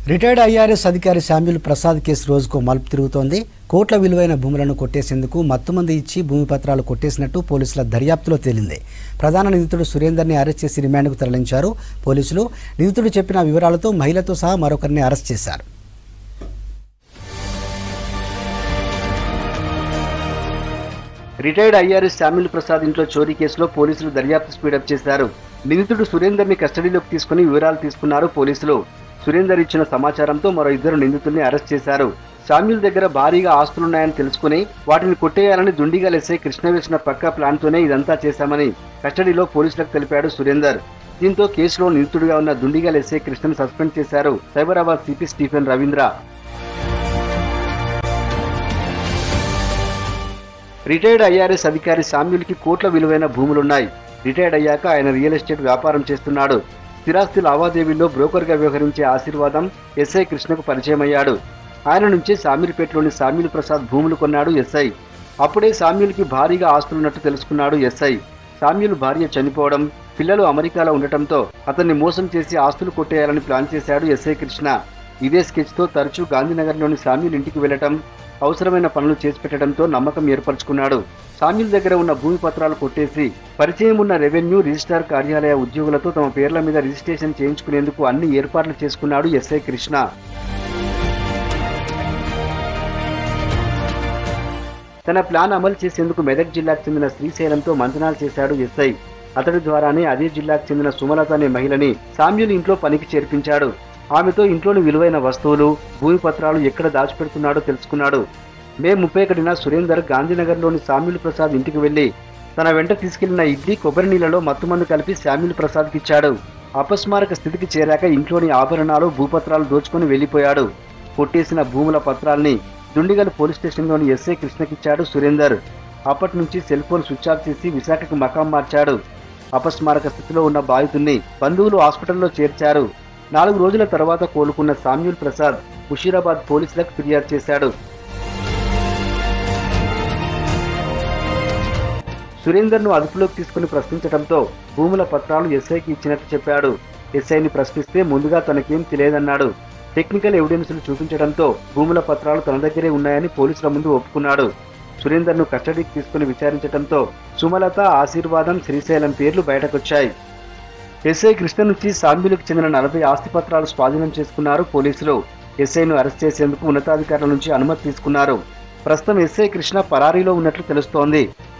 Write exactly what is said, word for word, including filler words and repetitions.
Retired IRS అధికారి Samuel Prasad case రోజుకు మలుపు తిరుగుతోంది. కోట్ల విలువైన భూములను కొట్టేసేందుకు మత్తుమంది ఇచ్చి భూమి పత్రాలు కొట్టేసినట్టు పోలీసుల దర్యాప్తులో తేలింది. ప్రధాన నిందితుడు సురేందర్ని అరెస్ట్ చేసి రిమాండ్కు తరలించారు పోలీసులు. నిందితుడు చెప్పిన వివరాలతో మహిళతో సహా మరొకరిని అరెస్ట్ చేశారు. రిటైర్డ్ ఐఆర్ఎస్ శామ్యూల్ ప్రసాద్ ఇంట్లో చోరీ కేసులో పోలీసులు దర్యాప్తు స్పీడప్ చేశారు. నిందితుడు సురేందర్ని కస్టడీలోకి తీసుకుని వివరాలు తీసుకున్నారు పోలీసులు. సురేందర్ ఇచ్చిన సమాచారంతో మరో ఇద్దరు నిందితుల్ని అరెస్ట్ చేశారు. శామ్యూల్ దగ్గర భారీగా ఆస్తులున్నాయని తెలుసుకుని వాటిని కొట్టేయాలని దుండిగల్ ఎస్ఐ కృష్ణ వేసిన పక్కా ప్లాన్తోనే ఇదంతా చేశామని కస్టడీలో పోలీసులకు తెలిపాడు సురేందర్. దీంతో కేసులో నిందితుడిగా ఉన్న దుండిగల్ ఎస్ఐ కృష్ణను సస్పెండ్ చేశారు Cyberabad CP Stephen Ravindra. Retired IRS అధికారి శామ్యూల్కి కోట్ల విలువైన భూములున్నాయి. రిటైర్డ్ అయ్యాక ఆయన రియల్ ఎస్టేట్ వ్యాపారం చేస్తున్నాడు. స్థిరాస్తి లావాదేవీల్లో బ్రోకర్గా వ్యవహరించే ఆశీర్వాదం ఎస్ఐ కృష్ణకు పరిచయమయ్యాడు. ఆయన నుంచి శామీర్పేటలోని శామ్యూల్ ప్రసాద్ భూములు కొన్నాడు ఎస్ఐ. అప్పుడే శామ్యూల్కి భారీగా ఆస్తులున్నట్టు తెలుసుకున్నాడు ఎస్ఐ. శామ్యూల్ భార్య చనిపోవడం, పిల్లలు అమెరికాలో ఉండటంతో అతన్ని మోసం చేసి ఆస్తులు కొట్టేయాలని ప్లాన్ చేశాడు ఎస్ఐ కృష్ణ. ఇదే స్కెచ్తో తరచూ గాంధీనగర్లోని శామ్యూల్ ఇంటికి వెళ్లటం, అవసరమైన పనులు చేసి పెట్టడంతో నమ్మకం ఏర్పరచుకున్నాడు. శామ్యూల్ దగ్గర ఉన్న భూమి పత్రాలు కొట్టేసి పరిచయం ఉన్న రెవెన్యూ రిజిస్ట్రార్ కార్యాలయ ఉద్యోగులతో తమ పేర్ల మీద రిజిస్ట్రేషన్ చేయించుకునేందుకు అన్ని ఏర్పాట్లు చేసుకున్నాడు ఎస్ఐ కృష్ణ. తన ప్లాన్ అమలు చేసేందుకు మెదక్ జిల్లాకు చెందిన శ్రీశైలంతో మంతనాలు చేశాడు ఎస్ఐ. అతడి ద్వారానే అదే జిల్లాకు చెందిన సుమలత అనే మహిళని శామ్యూల్ ఇంట్లో పనికి చేర్పించాడు. ఆమెతో ఇంట్లోని విలువైన వస్తువులు, భూమి పత్రాలు ఎక్కడ దాచిపెడుతున్నాడో తెలుసుకున్నాడు. మే ముప్పై ఒకటిన సురేందర్ గాంధీనగర్లోని శామ్యూల్ ప్రసాద్ ఇంటికి వెళ్లి తన వెంట తీసుకెళ్లిన ఇడ్లీ, కొబ్బరి నీళ్లలో మత్తుమందు కలిపి శామ్యూల్ ప్రసాద్కి ఇచ్చాడు. అపస్మారక స్థితికి చేరాక ఇంట్లోని ఆభరణాలు, భూపత్రాలు దోచుకుని వెళ్లిపోయాడు. కొట్టేసిన భూముల పత్రాల్ని దుండిగల్ పోలీస్ స్టేషన్లోని ఎస్ఐ కృష్ణకిచ్చాడు సురేందర్. అప్పటి నుంచి సెల్ ఫోన్ స్విచ్ ఆఫ్ చేసి విశాఖకు మకాం మార్చాడు. అపస్మారక స్థితిలో ఉన్న బాధితుల్ని బంధువులు హాస్పిటల్లో చేర్చారు. నాలుగు రోజుల తర్వాత కోలుకున్న శామ్యూల్ ప్రసాద్ ముషీరాబాద్ పోలీసులకు ఫిర్యాదు చేశాడు. సురేందర్ను అదుపులోకి తీసుకుని ప్రశ్నించడంతో భూముల పత్రాలు ఎస్ఐకి ఇచ్చినట్టు చెప్పాడు. ఎస్ఐని ప్రశ్నిస్తే ముందుగా తనకేం తెలియదన్నాడు. టెక్నికల్ ఎవిడెన్సులు చూపించడంతో భూముల పత్రాలు తన దగ్గరే ఉన్నాయని పోలీసుల ముందు ఒప్పుకున్నాడు. సురేందర్ను కస్టడీకి తీసుకుని విచారించడంతో సుమలత, ఆశీర్వాదం, శ్రీశైలం పేర్లు బయటకొచ్చాయి. ఎస్ఐ కృష్ణ నుంచి శామ్యూల్కి చెందిన నలభై ఆస్తి పత్రాలు స్వాధీనం చేసుకున్నారు పోలీసులు. ఎస్ఐను అరెస్ట్ చేసేందుకు ఉన్నతాధికారుల నుంచి అనుమతి తీసుకున్నారు. ప్రస్తుతం ఎస్ఐ కృష్ణ పరారీలో ఉన్నట్లు తెలుస్తోంది.